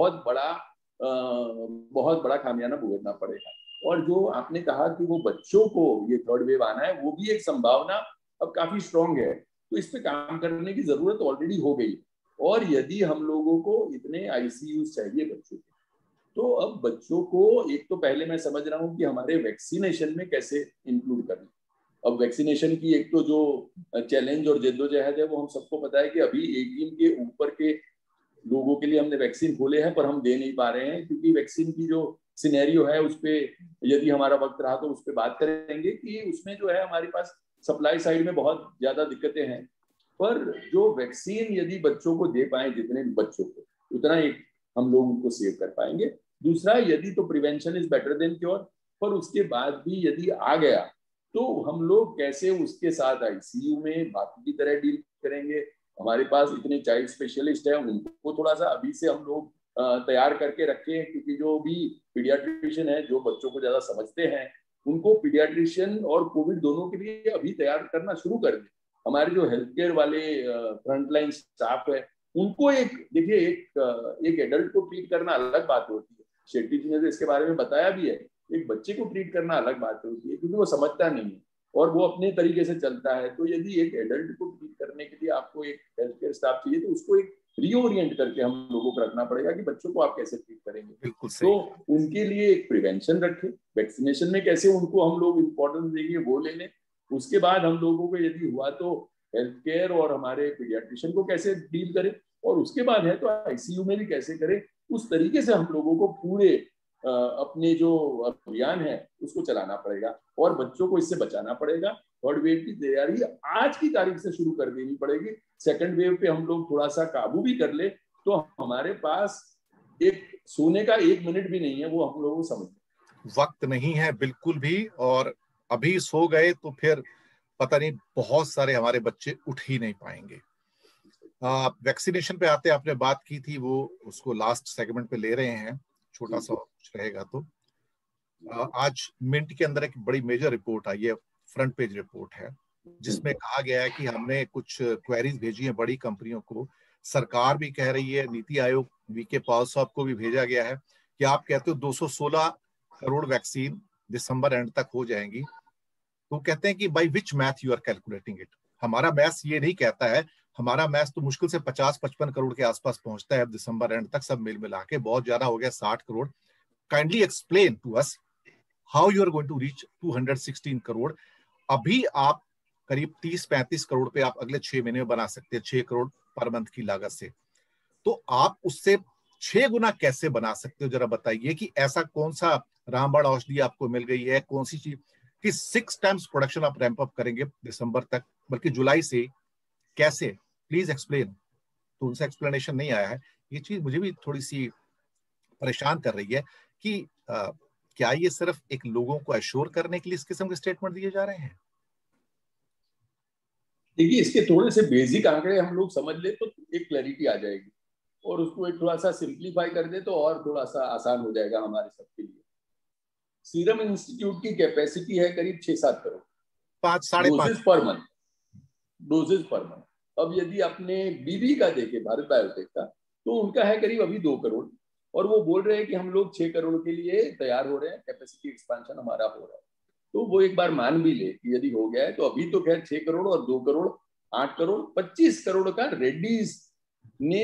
बहुत बड़ा खामियाना भुगतना पड़ेगा। और जो आपने कहा कि वो बच्चों को ये थर्ड वेव आना है, वो भी एक संभावना अब काफी स्ट्रांग है। तो इस पे काम करने की जरूरत ऑलरेडी हो गई। और यदि हम लोगों को इतने आईसीयू चाहिए बच्चों के, तो अब बच्चों को एक तो पहले मैं समझ रहा हूँ कि हमारे वैक्सीनेशन में कैसे इंक्लूड करना। अब वैक्सीनेशन की एक तो जो चैलेंज और जद्दोजहद है वो हम सबको पता है कि अभी 18 के ऊपर के लोगों के लिए हमने वैक्सीन खोले हैं पर हम दे नहीं पा रहे हैं क्योंकि वैक्सीन की जो सिनेरियो है उस पर यदि हमारा वक्त रहा तो उस पर बात करेंगे कि उसमें जो है हमारे पास सप्लाई साइड में बहुत ज्यादा दिक्कतें हैं। पर जो वैक्सीन यदि बच्चों को दे पाए, जितने बच्चों को, उतना एक हम लोग उनको सेव कर पाएंगे। दूसरा, यदि तो prevention is better than cure, पर उसके बाद भी यदि आ गया तो हम लोग कैसे उसके साथ आईसीयू में बाकी की तरह डील करेंगे। हमारे पास इतने चाइल्ड स्पेशलिस्ट हैं, उनको थोड़ा सा अभी से हम लोग तैयार करके रखें क्योंकि जो भी पीडियाट्रिशियन है जो बच्चों को ज्यादा समझते हैं उनको पीडियाट्रिशियन और कोविड दोनों के लिए अभी तैयार करना शुरू कर दें। हमारे जो हेल्थ केयर वाले फ्रंटलाइन स्टाफ है उनको एक देखिए, एक एडल्ट को ट्रीट करना अलग बात होती है, शेट्टी जी ने तो इसके बारे में बताया भी है। एक बच्चे को ट्रीट करना अलग बात होती है क्योंकि वो समझता नहीं है और वो अपने तरीके से चलता है। तो यदि एक एडल्ट को ट्रीट करने के लिए आपको एक हेल्थ केयर स्टाफ चाहिए तो उसको एक रीओरिएंट करके हम लोगों को रखना पड़ेगा कि बच्चों को आप कैसे ट्रीट करेंगे। बिल्कुल सही। तो उनके लिए एक प्रिवेंशन रखें, वैक्सीनेशन में कैसे उनको हम लोग इम्पोर्टेंस देंगे वो ले लें। उसके बाद हम लोगों को यदि हुआ तो हेल्थ केयर और हमारे पीडियाट्रिशियन को कैसे डील करें, और उसके बाद है तो आईसीयू में भी कैसे करें। उस तरीके से हम लोगों को पूरे अपने जो अभियान है उसको चलाना पड़ेगा और बच्चों को इससे बचाना पड़ेगा। थर्ड वेव की तैयारी आज की तारीख से शुरू कर देनी पड़ेगी। सेकंड वेव पे हम लोग थोड़ा सा काबू भी कर ले तो हमारे पास एक सोने का 1 मिनट भी नहीं है, वो हम लोगों को समझ वक्त नहीं है बिल्कुल भी, और अभी सो गए तो फिर पता नहीं बहुत सारे हमारे बच्चे उठ ही नहीं पाएंगे। वैक्सीनेशन पे आते आपने बात की थी, वो उसको लास्ट सेगमेंट पे ले रहे हैं, छोटा सा कुछ रहेगा तो। आज मिंट के अंदर एक बड़ी मेजर रिपोर्ट आई है, फ्रंट पेज रिपोर्ट है, जिसमें कहा गया है कि हमने कुछ क्वेरीज भेजी हैं बड़ी कंपनियों को। सरकार भी कह रही है, नीति आयोग वीके पॉल साहब को भी भेजा गया है कि आप कहते हो 216 करोड़ वैक्सीन दिसंबर एंड तक हो जाएंगी, तो कहते हैं कि by which math you are calculating it. हमारा मैथ ये नहीं कहता है, हमारा मैथ तो मुश्किल से 50-55 करोड़ के आसपास पहुंचता है दिसंबर एंड तक, सब मिल मिला के बहुत ज्यादा हो गया 60 crore. Kindly explain to us how you are going to reach 216 crore. अभी आप करीब 30-35 करोड़ पे आप अगले 6 महीने में बना सकते हैं, 6 करोड़ पर मंथ की लागत से। तो आप उससे 6 गुना कैसे बना सकते हो, जरा बताइए कि ऐसा कौन सा रामबाण औषधि आपको मिल गई है, कौन सी चीज कि 6 टाइम्स प्रोडक्शन आप रैंप अप करेंगे दिसंबर तक, बल्कि जुलाई से, कैसे? Please explain. तो उनसे एक्सप्लेनेशन नहीं आया है। ये चीज मुझे भी थोड़ी सी परेशान कर रही है कि क्या ये सिर्फ एक लोगों को एश्योर करने के लिए इस किस्म के स्टेटमेंट दिए जा रहे हैं? देखिए, इसके थोड़े से बेसिक आंकड़े हम लोग समझ ले तो एक क्लैरिटी आ जाएगी और उसको एक थोड़ा सा सिंप्लीफाई कर दे तो और थोड़ा सा आसान हो जाएगा हमारे सबके लिए। सीरम इंस्टीट्यूट की कैपेसिटी है करीब 6-7 करोड़ 5-5.5 डोजेज पर मंथ। अब यदि अपने बीबी का देखे, भारत बायोटेक का, तो उनका है करीब अभी 2 करोड़ और वो बोल रहे हैं कि हम लोग 6 करोड़ के लिए तैयार हो रहे हैं, कैपेसिटी एक्सपेंशन हमारा हो रहा है। तो वो एक बार मान भी ले कि यदि हो गया है तो अभी तो खैर 6 करोड़ और 2 करोड़ 8 करोड़ 25 करोड़ का रेड्डीज ने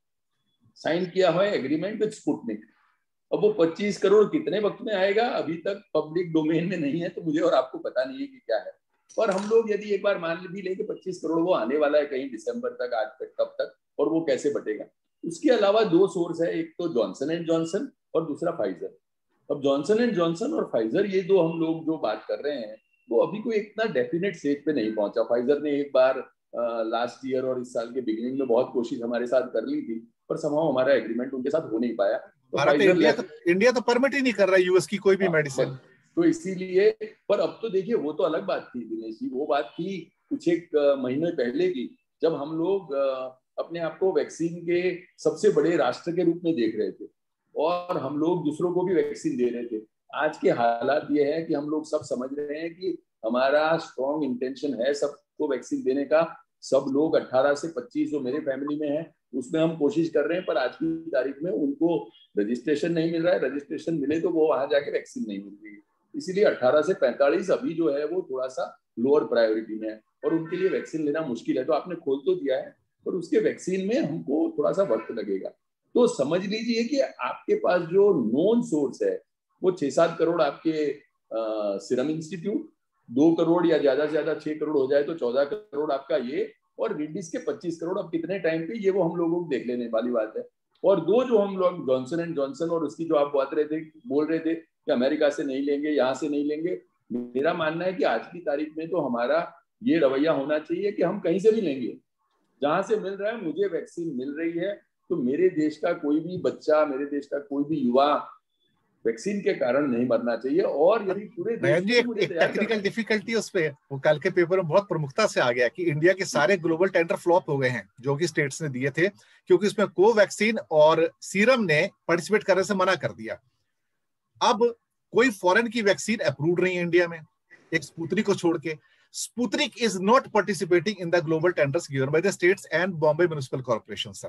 साइन किया हुआ है एग्रीमेंट विद स्पुतनिक। अब वो 25 करोड़ कितने वक्त में आएगा अभी तक पब्लिक डोमेन में नहीं है, तो मुझे और आपको पता नहीं है कि क्या है। और हम लोग यदि एक बार मान भी लें कि 25 करोड़ वो आने वाला है कहीं दिसंबर तक, आज तक, कब तक, और वो कैसे बटेगा। उसके अलावा 2 सोर्स है, एक तो जॉनसन एंड जॉनसन और दूसरा फाइजर। अब जॉनसन एंड जॉनसन और फाइजर, ये दो हम लोग जो बात कर रहे हैं वो अभी कोई इतना डेफिनेट स्टेज पे नहीं पहुंचा। फाइजर ने एक बार लास्ट ईयर और इस साल के बिगिनिंग में बहुत कोशिश हमारे साथ कर ली थी, पर समाव हमारा एग्रीमेंट उनके साथ हो नहीं पाया। तो भारत इंडिया तो परमिट ही नहीं कर रहा है यूएस की कोई भी मेडिसिन। तो इसीलिए, पर अब तो देखिए वो तो अलग बात थी दिनेश जी, वो बात थी कुछ एक महीने पहले की, जब हम लोग अपने आप को वैक्सीन के सबसे बड़े राष्ट्र के रूप में देख रहे थे और हम लोग दूसरों को भी वैक्सीन दे रहे थे। आज के हालात ये है कि हम लोग सब समझ रहे हैं कि हमारा स्ट्रॉन्ग इंटेंशन है सबको वैक्सीन देने का। सब लोग 18 से 25 जो मेरे फैमिली में है उसमें हम कोशिश कर रहे हैं, पर आज की तारीख में उनको रजिस्ट्रेशन नहीं मिल रहा है। रजिस्ट्रेशन मिले तो वो वहां जाके वैक्सीन नहीं मिल रही है, इसीलिए 18 से 45 अभी जो है वो थोड़ा सा लोअर प्रायोरिटी में है और उनके लिए वैक्सीन लेना मुश्किल है। तो आपने खोल तो दिया है पर उसके वैक्सीन में हमको थोड़ा सा वक्त लगेगा। तो समझ लीजिए कि आपके पास जो नॉन सोर्स है वो 6-7 करोड़ आपके सीरम इंस्टीट्यूट, 2 करोड़ या ज्यादा से ज्यादा 6 करोड़ हो जाए तो 14 करोड़ आपका ये, और रेड्डीज के 25 करोड़। अब कितने टाइम पे, ये वो हम लोगों को देख लेने वाली बात है। और 2 जो हम लोग जॉनसन एंड जॉनसन और उसकी जो आप बोल रहे थे कि अमेरिका से नहीं लेंगे, यहाँ से नहीं लेंगे, मेरा मानना है कि आज की तारीख में तो हमारा ये रवैया होना चाहिए कि हम कहीं से भी लेंगे, जहां से मिल रहा है। मुझे वैक्सीन मिल रही है तो मेरे देश का कोई भी बच्चा, मेरे देश का कोई भी युवा वैक्सीन के कारण नहीं मरना चाहिए। और यदि पूरे देश जी एक टेक्निकल डिफिकल्टी उस पे, वो कल के पेपर में बहुत प्रमुखता से आ गया कि इंडिया के सारे ग्लोबल टेंडर फ्लॉप हो गए हैं जो कि स्टेट्स ने दिए थे, क्योंकि इसमें कोवैक्सीन और सीरम ने पार्टिसिपेट करने से मना कर दिया। अब कोई फॉरेन की वैक्सीन अप्रूव्ड नहीं है इंडिया में, एक स्पुतनिक को छोड़ के। Sputnik is not participating in the global tenders given by the states and Bombay municipal corporation sir.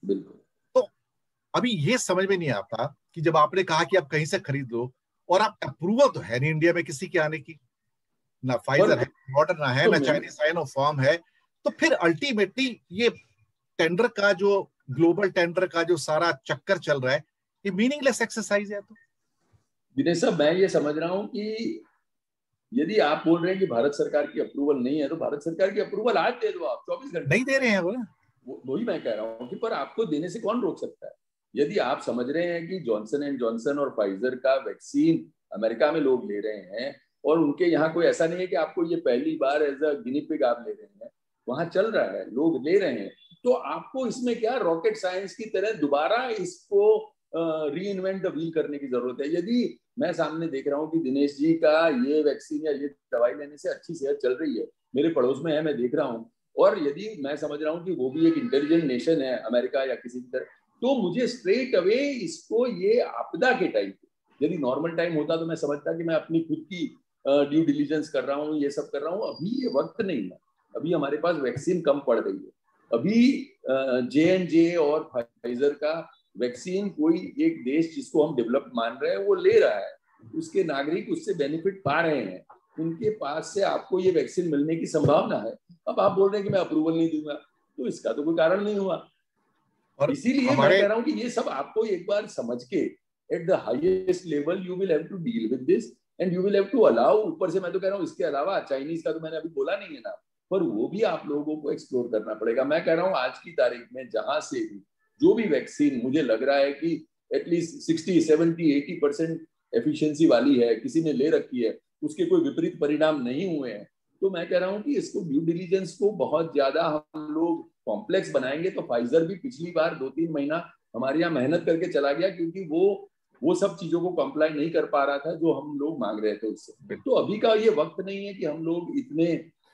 तो अभी ये समझ में नहीं आता कि जब आपने कहा कि आप कहीं से खरीद लो और आप अप्रूवल तो है नहीं इंडिया में किसी के आने की, ना फाइजर है, मॉडर्ना है, ना चाइनीज साइनोफार्म है, तो फिर अल्टीमेटली ये टेंडर का जो ग्लोबल टेंडर का जो सारा चक्कर चल रहा है ये मीनिंगलेस एक्सरसाइज है। तो दिनेश साहब, मैं ये समझ रहा हूँ कि यदि आप बोल रहे हैं कि भारत सरकार की अप्रूवल नहीं है तो भारत सरकार की अप्रूवल आज दे दो, आप 24 घंटे नहीं दे रहे हैं। वही मैं कह रहा हूँ कि पर आपको देने से कौन रोक सकता है। यदि आप समझ रहे हैं कि जॉनसन एंड जॉनसन और फाइजर का वैक्सीन अमेरिका में लोग ले रहे हैं और उनके यहाँ कोई ऐसा नहीं है कि आपको ये पहली बार एज अ गिनी पिग आप ले रहे हैं, वहां चल रहा है, लोग ले रहे हैं, तो आपको इसमें क्या रॉकेट साइंस की तरह दोबारा इसको री इन्वेंट द व्हील करने की जरूरत है। यदि मैं सामने देख रहा हूँ कि दिनेश जी का ये वैक्सीन या ये दवाई लेने से अच्छी सेहत चल रही है, मेरे पड़ोस में है, मैं देख रहा हूँ, और यदि मैं समझ रहा हूँ कि वो भी एक इंटेलिजेंट नेशन है अमेरिका या किसी की तरह, तो मुझे स्ट्रेट अवे इसको ये आपदा के टाइम, यदि नॉर्मल टाइम होता तो मैं समझता कि मैं अपनी खुद की ड्यू डिलीजेंस कर रहा हूँ, ये सब कर रहा हूँ। अभी ये वक्त नहीं है, अभी हमारे पास वैक्सीन कम पड़ गई है। अभी J&J और फाइजर का वैक्सीन कोई एक देश जिसको हम डेवलप मान रहे हैं वो ले रहा है, उसके नागरिक उससे बेनिफिट पा रहे हैं, उनके पास से आपको ये वैक्सीन मिलने की संभावना है। अब आप बोल रहे हैं कि मैं अप्रूवल नहीं दूंगा, तो इसका तो कोई कारण नहीं हुआ। और इसीलिए मैं कह रहा हूं कि ये सब आपको एक बार समझ के at the highest level you will have to deal with this and you will have to allow. ऊपर से मैं तो कह रहा हूं इसके अलावा चाइनीज का तो मैंने अभी बोला नहीं है ना, पर वो भी आप लोगों को एक्सप्लोर करना पड़ेगा। मैं कह रहा हूं आज की तारीख में जहां से भी जो भी वैक्सीन मुझे लग रहा है कि एटलीस्ट 60-70-80% एफिशिएंसी वाली है, किसी ने ले रखी है, उसके कोई विपरीत परिणाम नहीं हुए हैं, तो मैं कह रहा हूं कि इसको ड्यू डिलीजेंस को बहुत ज्यादा हम लोग कॉम्प्लेक्स बनाएंगे तो फाइजर भी पिछली बार 2-3 महीना हमारे यहाँ मेहनत करके चला गया, क्योंकि वो सब चीजों को कंप्लाई नहीं कर पा रहा था जो हम लोग मांग रहे थे उससे। तो अभी का ये वक्त नहीं है कि हम लोग इतने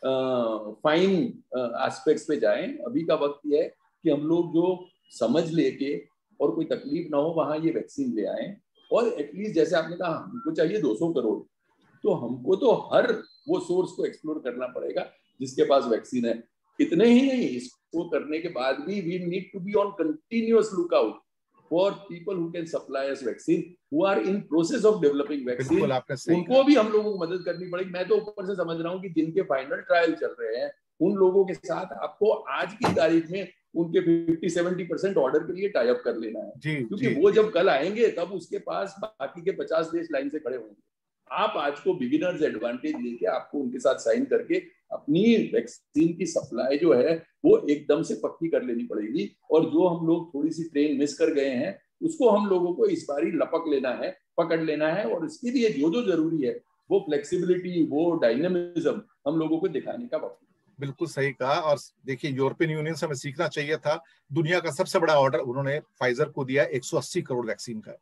फाइन एस्पेक्ट्स पे जाएं। अभी का वक्त ये है कि हम लोग जो समझ लेके और कोई तकलीफ ना हो वहां ये वैक्सीन ले आए, और एटलीस्ट जैसे आपने कहा हमको चाहिए 200 करोड़, तो हमको तो हर वो सोर्स को एक्सप्लोर करना पड़ेगा जिसके पास वैक्सीन है। इतने ही नहीं, इसको करने के बाद भी we need to be on continuous lookout for people who can supply us vaccine, who are in process of developing vaccine, उनको भी हम लोगों को मदद करनी पड़ेगी। मैं तो ऊपर से समझ रहा हूँ कि जिनके फाइनल ट्रायल चल रहे हैं उन लोगों के साथ आपको आज की तारीख में उनके 50-70% ऑर्डर के लिए टाई अप कर लेना है, क्योंकि वो जब कल आएंगे तब उसके पास बाकी के 50 देश लाइन से खड़े होंगे। आप आज को बिगिनर्स एडवांटेज लेके आपको उनके साथ साइन करके अपनी वैक्सीन की सप्लाई जो है वो एकदम से पक्की कर लेनी पड़ेगी, और जो हम लोग थोड़ी सी ट्रेन मिस कर गए हैं उसको हम लोगों को इस बार ही लपक लेना है, पकड़ लेना है, और इसके लिए जो जो जरूरी है वो फ्लेक्सिबिलिटी, वो डायनेमिज्म हम लोगों को दिखाने का वक्त। बिल्कुल सही कहा। और देखिए यूरोपियन यूनियन से हमें सीखना चाहिए था। दुनिया का सबसे बड़ा ऑर्डर उन्होंने फाइजर को दिया 180 करोड़ वैक्सीन का,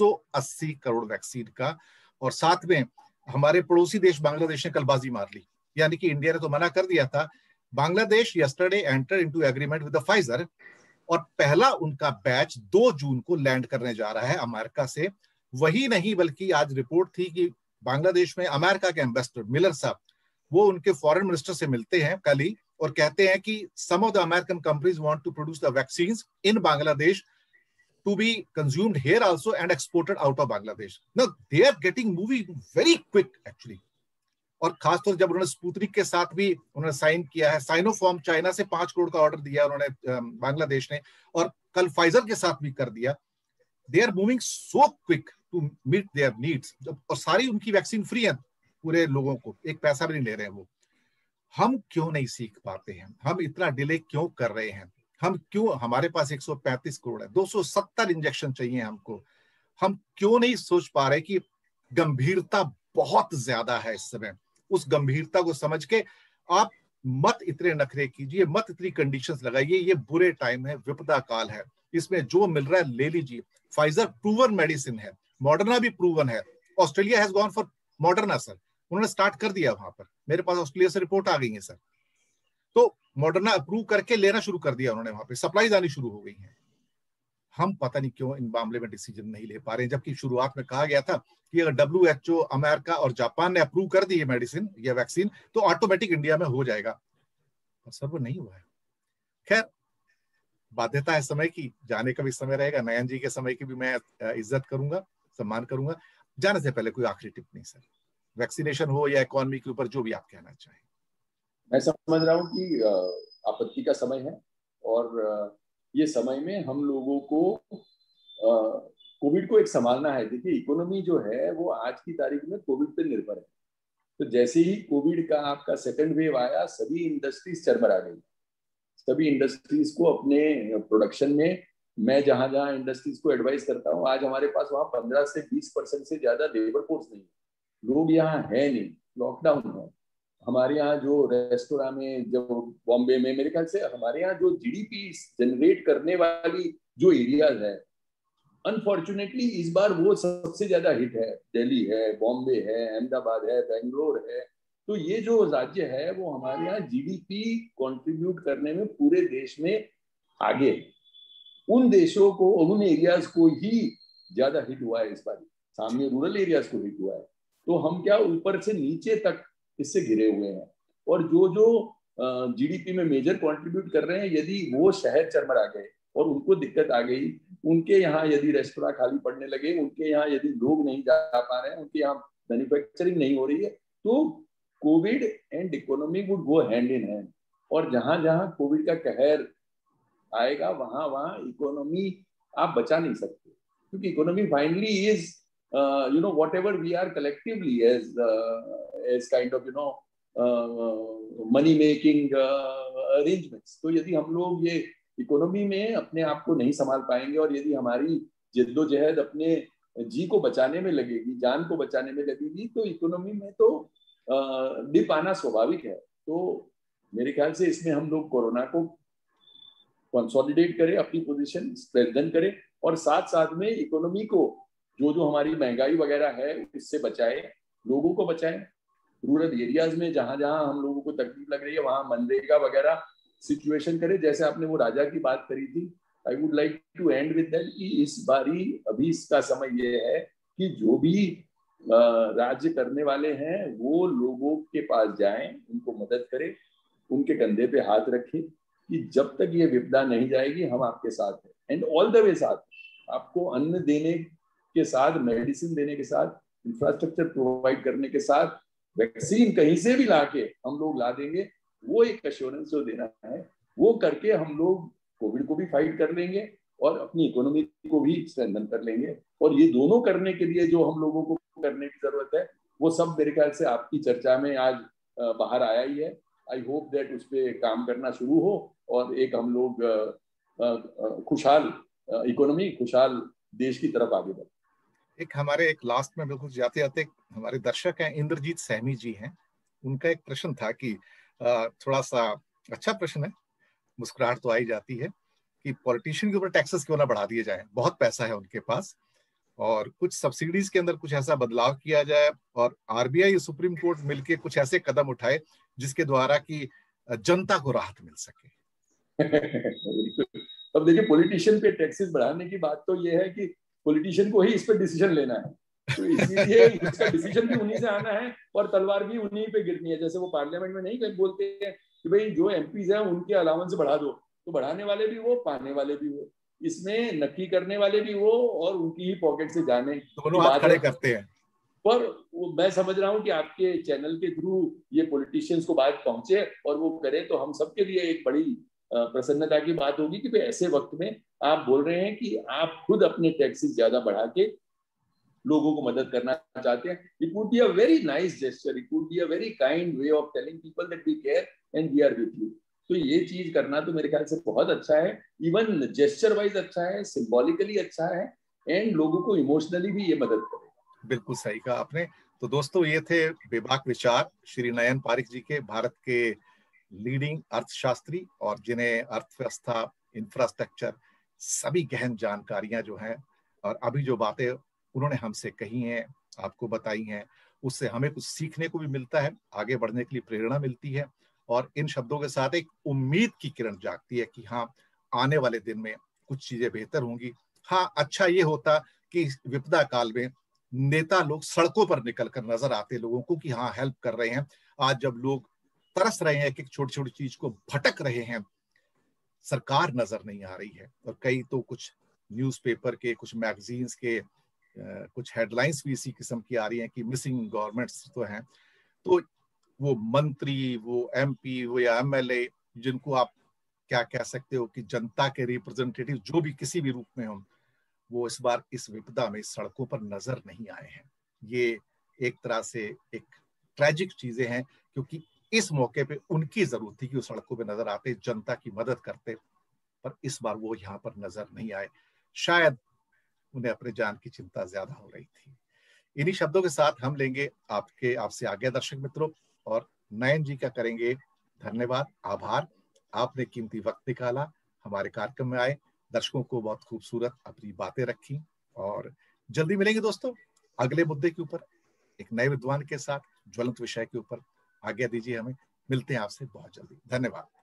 180 करोड़ वैक्सीन का। और साथ में हमारे पड़ोसी देश बांग्लादेश ने कल बाजी मार ली, यानी कि इंडिया ने तो मना कर दिया था। Bangladesh yesterday enter into agreement with the Pfizer, और पहला उनका बैच 2 जून को लैंड करने जा रहा है अमेरिका से। वही नहीं बल्कि आज रिपोर्ट थी कि बांग्लादेश में अमेरिका के एम्बेसडर मिलर साहब, वो उनके फॉरेन मिनिस्टर से मिलते हैं कल ही, और कहते हैं कि some of the American companies want to produce the vaccines in Bangladesh to be consumed here also and exported out of Bangladesh. Now they are getting moving very quick actually. और खासतौर जब उन्होंने स्पुतनिक के साथ भी उन्होंने साइन किया है, साइनोफार्म चाइना से 5 करोड़ का ऑर्डर दिया उन्होंने बांग्लादेश ने, और कल फाइजर के साथ भी कर दिया। They are moving so quick to meet their needs, और सारी उनकी वैक्सीन फ्री है पूरे लोगों को, एक पैसा भी नहीं ले रहे हैं वो। हम क्यों नहीं सीख पाते हैं, हम इतना डिले क्यों कर रहे हैं, हम क्यों, हमारे पास 135 करोड़ है, 270 इंजेक्शन चाहिए हमको, हम क्यों नहीं सोच पा रहे कि गंभीरता बहुत ज्यादा है इस समय। उस गंभीरता को समझ के आप मत इतने नखरे कीजिए, मत इतनी कंडीशंस लगाइए। ये बुरे टाइम है, विपदा काल है, इसमें जो मिल रहा है ले लीजिए। फाइजर प्रूवन मेडिसिन है, मॉडर्ना भी प्रूवन है। Australia has gone for Moderna sir, उन्होंने स्टार्ट कर दिया वहां पर, मेरे पास ऑस्ट्रेलिया से रिपोर्ट आ गई है सर। तो मॉडर्ना अप्रूव करके लेना शुरू कर दिया उन्होंने, वहां पे सप्लाईज आनी शुरू हो गई हैं। हम पता नहीं क्यों इन मामले में डिसीजन नहीं ले पा रहे हैं, जबकि शुरुआत में कहा गया था कि अगर WHO, अमेरिका और जापान ने अप्रूव कर दी है मेडिसिन या वैक्सीन तो ऑटोमेटिक इंडिया में हो जाएगा, और सर वो नहीं हुआ है। खैर, बाध्यता है समय की, जाने का भी समय रहेगा। नयन जी के समय की भी मैं इज्जत करूंगा, सम्मान करूंगा। जाने से पहले कोई आखिरी टिप्पणी सर, वैक्सीनेशन हो या इकोनॉमी के ऊपर, जो भी आप कहना चाहें। मैं समझ रहा हूँ कि आपत्ति का समय है, और ये समय में हम लोगों को कोविड को एक संभालना है। देखिए इकोनॉमी जो है वो आज की तारीख में कोविड पे निर्भर है। तो जैसे ही कोविड का आपका सेकंड वेव आया, सभी इंडस्ट्रीज चरमरा गई, सभी इंडस्ट्रीज को अपने प्रोडक्शन में मैं जहां जहां इंडस्ट्रीज को एडवाइस करता हूँ, आज हमारे पास वहाँ 15 से 20% से ज्यादा लेबर फोर्स नहीं है, लोग यहाँ है नहीं, लॉकडाउन है। हमारे यहाँ जो रेस्टोरेंट में, जो बॉम्बे में, मेरे ख्याल से हमारे यहाँ जो जीडीपी जनरेट करने वाली जो एरियाज है, अनफॉर्चुनेटली इस बार वो सबसे ज्यादा हिट है। दिल्ली है, बॉम्बे है, अहमदाबाद है, बेंगलोर है। तो ये जो राज्य है वो हमारे यहाँ जीडीपी कंट्रीब्यूट करने में पूरे देश में आगे, उन देशों को, उन एरियाज को ही ज्यादा हिट हुआ है इस बार, सामने रूरल एरियाज को हिट हुआ है। तो हम क्या ऊपर से नीचे तक इससे घिरे हुए हैं। और जो जो जीडीपी में मेजर कंट्रीब्यूट कर रहे हैं, यदि वो शहर चरमरा गए और उनको दिक्कत आ गई, उनके यहाँ यदि रेस्टोरेंट खाली पड़ने लगे, उनके यहाँ यदि लोग नहीं जा पा रहे हैं, उनके यहाँ मैन्युफैक्चरिंग नहीं हो रही है, तो Covid and economy would go hand in hand. और जहां जहां कोविड का कहर आएगा, वहां वहां इकोनॉमी आप बचा नहीं सकते, क्योंकि economy finally is you know whatever we are collectively as kind of money making arrangements. तो यदि हम लोग ये इकोनॉमी में अपने आप को नहीं संभाल पाएंगे, और यदि हमारी जद्दोजहद अपने जी को बचाने में लगेगी, जान को बचाने में लगेगी, तो इकोनॉमी में तो डिप आना स्वाभाविक है। तो मेरे ख्याल से इसमें हम लोग कोरोना को कंसोलिडेट करें, अपनी पोजीशन स्ट्रेंथन करें, और साथ साथ में इकोनॉमी को, जो जो हमारी महंगाई वगैरह है इससे बचाए, लोगों को बचाएं। रूरल एरियाज में जहां जहां हम लोगों को तकलीफ लग रही है, वहां मनरेगा वगैरह सिचुएशन करें। जैसे आपने वो राजा की बात करी थी, I would like to end with that कि इस बारी अभी इसका समय ये है कि जो भी राज्य करने वाले हैं वो लोगों के पास जाएं, उनको मदद करें, उनके कंधे पे हाथ रखें कि जब तक ये विपदा नहीं जाएगी हम आपके साथ हैं, एंड ऑल द वे साथ। आपको अन्न देने के साथ, मेडिसिन देने के साथ, इंफ्रास्ट्रक्चर प्रोवाइड करने के साथ, वैक्सीन कहीं से भी लाके हम लोग ला देंगे। वो एक एश्योरेंस जो देना है, वो करके हम लोग कोविड को भी फाइट कर लेंगे और अपनी इकोनॉमी को भी स्ट्रेंथन कर लेंगे। और ये दोनों करने के लिए जो हम लोगों को करने की जरूरत है, वो सब मेरे ख्याल से आपकी चर्चा में आज बाहर आया ही है। आई होप दैट उस पर काम करना शुरू हो और एक हम लोग खुशहाल इकोनॉमी, खुशहाल देश की तरफ आगे बढ़े। एक हमारे एक लास्ट में बिल्कुल जाते जाते हमारे दर्शक हैं, इंद्रजीत सहमी जी हैं, उनका एक प्रश्न था कि थोड़ा सा अच्छा प्रश्न है, मुस्कुराहट तो आई जाती है, कि पॉलिटिशियन के ऊपर टैक्सेस क्यों ना बढ़ा दिए जाए, बहुत पैसा है उनके पास, और कुछ सब्सिडीज के अंदर कुछ ऐसा बदलाव किया जाए, और आरबीआई सुप्रीम कोर्ट मिलके कुछ ऐसे कदम उठाए जिसके द्वारा कि जनता को राहत मिल सके। अब देखिए, पॉलिटिशियन पे टैक्सेस बढ़ाने की बात तो ये है कि पॉलिटिशियन को ही इस पर डिसीजन लेना है, तो इसीलिए इसका डिसीजन भी उन्हीं से आना है और तलवार भी उन्हीं पे गिरनी है। जैसे वो पार्लियामेंट में नहीं बोलते हैं कि भाई जो एमपीज हैं उनके अलाउंस बढ़ा दो, तो बढ़ाने वाले भी वो, पाने वाले भी वो, इसमें नक्की करने वाले भी वो, और उनकी ही पॉकेट से जाने दोनों हाथ खड़े करते हैं। पर मैं समझ रहा हूँ कि आपके चैनल के थ्रू ये पॉलिटिशियंस को बात पहुंचे और वो करे, तो हम सबके लिए एक बड़ी प्रसन्नता की बात होगी कि भाई ऐसे वक्त में आप बोल रहे हैं कि आप खुद अपने टैक्सेस ज्यादा बढ़ा के लोगों को मदद करना चाहते हैं। It would be a very nice gesture, it would be a very kind way of telling people that we care and we are with you. तो ये चीज करना तो मेरे ख्याल से बहुत अच्छा है, इवन जेस्चर वाइज अच्छा है, सिंबॉलिकली अच्छा है, एंड लोगों को इमोशनली भी ये मदद करेगा। बिल्कुल सही कहा आपने। तो दोस्तों, ये थे बेबाक विचार श्री नयन पारिक जी के, भारत के लीडिंग अर्थशास्त्री, और जिन्हें अर्थव्यवस्था, इंफ्रास्ट्रक्चर, सभी गहन जानकारियां जो हैं, और अभी जो बातें उन्होंने हमसे कही हैं, आपको बताई हैं, उससे हमें कुछ सीखने को भी मिलता है, आगे बढ़ने के लिए प्रेरणा मिलती है, और इन शब्दों के साथ एक उम्मीद की किरण जागती है कि हाँ, आने वाले दिन में कुछ चीजें बेहतर होंगी। हाँ, अच्छा ये होता कि विपदा काल में नेता लोग सड़कों पर निकलकर नजर आते लोगों को कि हाँ, हेल्प कर रहे हैं। आज जब लोग तरस रहे हैं कि छोटी छोटी चीज को भटक रहे हैं, सरकार नजर नहीं आ रही है, और कई तो कुछ न्यूज़पेपर के, कुछ मैगजीन्स के कुछ हेडलाइंस भी इसी किस्म की आ रही हैं कि मिसिंग गवर्नमेंट्स तो हैं। तो वो मंत्री, वो एमपी, वो या एमएलए, जिनको आप क्या कह सकते हो कि जनता के रिप्रेजेंटेटिव जो भी किसी भी रूप में हो, वो इस बार इस विपदा में सड़कों पर नजर नहीं आए हैं। ये एक तरह से एक ट्रैजिक चीजें हैं, क्योंकि इस मौके पे उनकी जरूरत थी कि वो सड़कों पे नजर आते, जनता की मदद करते, पर इस बार वो यहाँ पर नजर नहीं आए। शायद उन्हें अपने जान की चिंता ज्यादा हो रही थी। इन्हीं शब्दों के साथ हम लेंगे आपसे आगे दर्शक मित्रों, और नयन जी का करेंगे धन्यवाद, आभार। आपने कीमती वक्त निकाला, हमारे कार्यक्रम में आए, दर्शकों को बहुत खूबसूरत अपनी बातें रखी, और जल्दी मिलेंगे दोस्तों अगले मुद्दे के ऊपर एक नए विद्वान के साथ, ज्वलंत विषय के ऊपर। आज्ञा दीजिए हमें, मिलते हैं आपसे बहुत जल्दी। धन्यवाद।